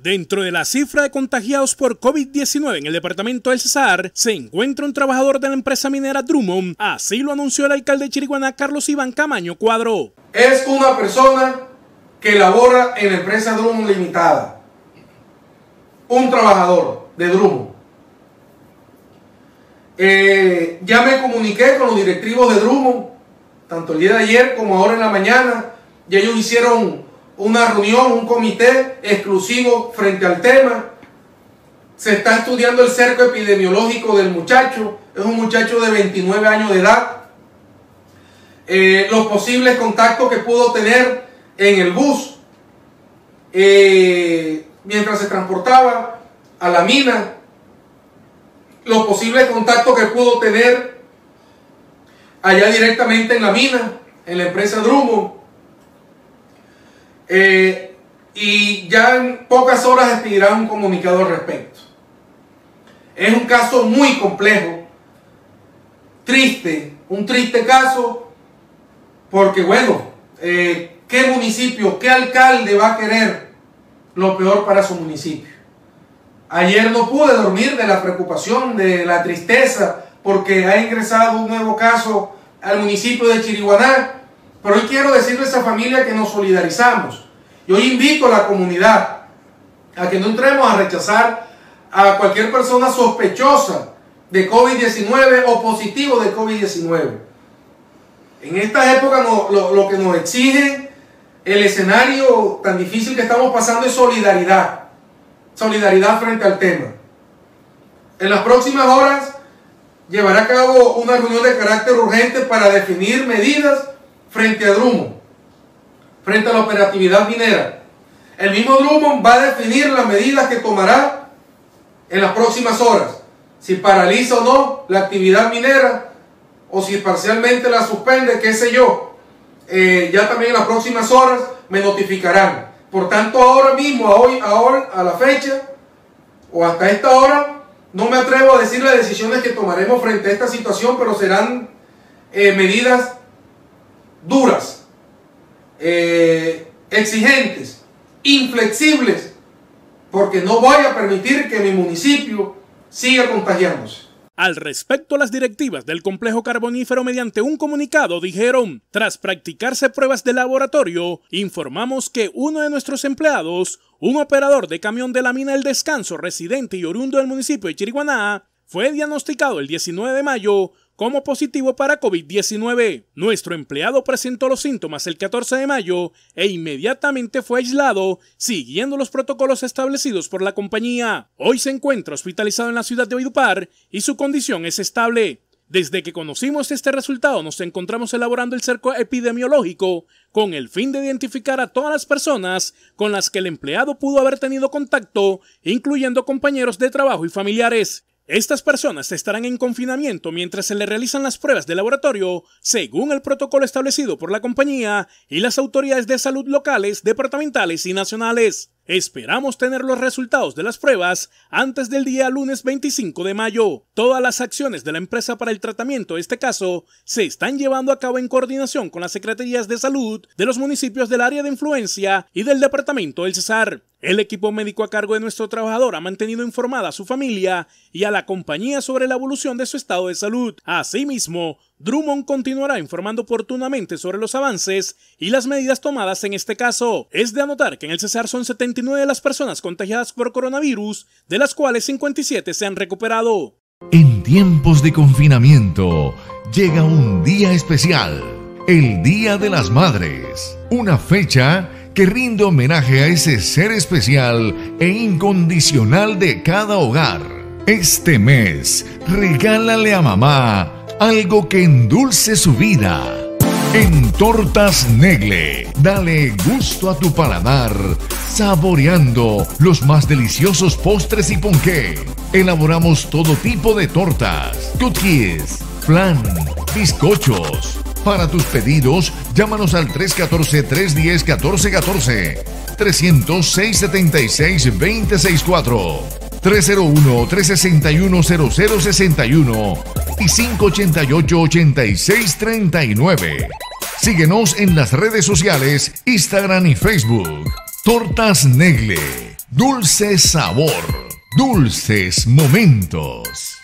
Dentro de la cifra de contagiados por COVID-19 en el departamento del Cesar, se encuentra un trabajador de la empresa minera Drummond. Así lo anunció el alcalde de Chiriguaná, Carlos Iván Camaño Cuadro. Es una persona que labora en la empresa Drummond Limitada. Un trabajador de Drummond. Ya me comuniqué con los directivos de Drummond, tanto el día de ayer como ahora en la mañana, y ellos hicieron una reunión, un comité exclusivo frente al tema. Se está estudiando el cerco epidemiológico del muchacho. Es un muchacho de 29 años de edad. Los posibles contactos que pudo tener en el bus mientras se transportaba a la mina. Los posibles contactos que pudo tener allá directamente en la mina, en la empresa Drummond. Y ya en pocas horas expedirá un comunicado al respecto. Es un caso muy complejo, triste, un triste caso, porque bueno, ¿qué municipio, qué alcalde va a querer lo peor para su municipio? Ayer no pude dormir de la preocupación, de la tristeza, porque ha ingresado un nuevo caso al municipio de Chiriguaná. Pero hoy quiero decirle a esa familia que nos solidarizamos. Y hoy invito a la comunidad a que no entremos a rechazar a cualquier persona sospechosa de COVID-19 o positivo de COVID-19. En esta época lo que nos exige el escenario tan difícil que estamos pasando es solidaridad. Solidaridad frente al tema. En las próximas horas llevará a cabo una reunión de carácter urgente para definir medidas frente a Drummond, frente a la operatividad minera. El mismo Drummond va a definir las medidas que tomará en las próximas horas, si paraliza o no la actividad minera, o si parcialmente la suspende, qué sé yo. Ya también en las próximas horas me notificarán. Por tanto, ahora mismo, a la fecha, o hasta esta hora, no me atrevo a decir las decisiones que tomaremos frente a esta situación, pero serán medidas duras, exigentes, inflexibles, porque no voy a permitir que mi municipio siga contagiándose. Al respecto, las directivas del complejo carbonífero mediante un comunicado dijeron: tras practicarse pruebas de laboratorio, informamos que uno de nuestros empleados, un operador de camión de la mina El Descanso, residente y oriundo del municipio de Chiriguaná, fue diagnosticado el 19 de mayo como positivo para COVID-19. Nuestro empleado presentó los síntomas el 14 de mayo e inmediatamente fue aislado, siguiendo los protocolos establecidos por la compañía. Hoy se encuentra hospitalizado en la ciudad de Valledupar y su condición es estable. Desde que conocimos este resultado nos encontramos elaborando el cerco epidemiológico con el fin de identificar a todas las personas con las que el empleado pudo haber tenido contacto, incluyendo compañeros de trabajo y familiares. Estas personas estarán en confinamiento mientras se le realizan las pruebas de laboratorio según el protocolo establecido por la compañía y las autoridades de salud locales, departamentales y nacionales. Esperamos tener los resultados de las pruebas antes del día lunes 25 de mayo. Todas las acciones de la empresa para el tratamiento de este caso se están llevando a cabo en coordinación con las secretarías de salud de los municipios del área de influencia y del departamento del Cesar. El equipo médico a cargo de nuestro trabajador ha mantenido informada a su familia y a la compañía sobre la evolución de su estado de salud. Asimismo, Drummond continuará informando oportunamente sobre los avances y las medidas tomadas en este caso. Es de anotar que en el Cesar son 79 de las personas contagiadas por coronavirus, de las cuales 57 se han recuperado. En tiempos de confinamiento llega un día especial, el Día de las Madres, una fecha que rinde homenaje a ese ser especial e incondicional de cada hogar. Este mes, regálale a mamá algo que endulce su vida. En Tortas Negle, dale gusto a tu paladar, saboreando los más deliciosos postres y ponqué. Elaboramos todo tipo de tortas, cookies, flan, bizcochos. Para tus pedidos, llámanos al 314-310-1414, 300-676-264, 301-361-0061 y 588-8639. Síguenos en las redes sociales, Instagram y Facebook. Tortas Negle, Dulce sabor, dulces momentos.